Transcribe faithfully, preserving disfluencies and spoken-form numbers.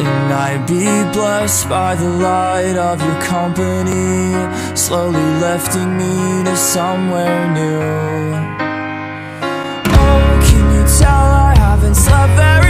And I'd be blessed by the light of your company, slowly lifting me to somewhere new. Oh, can you tell I haven't slept very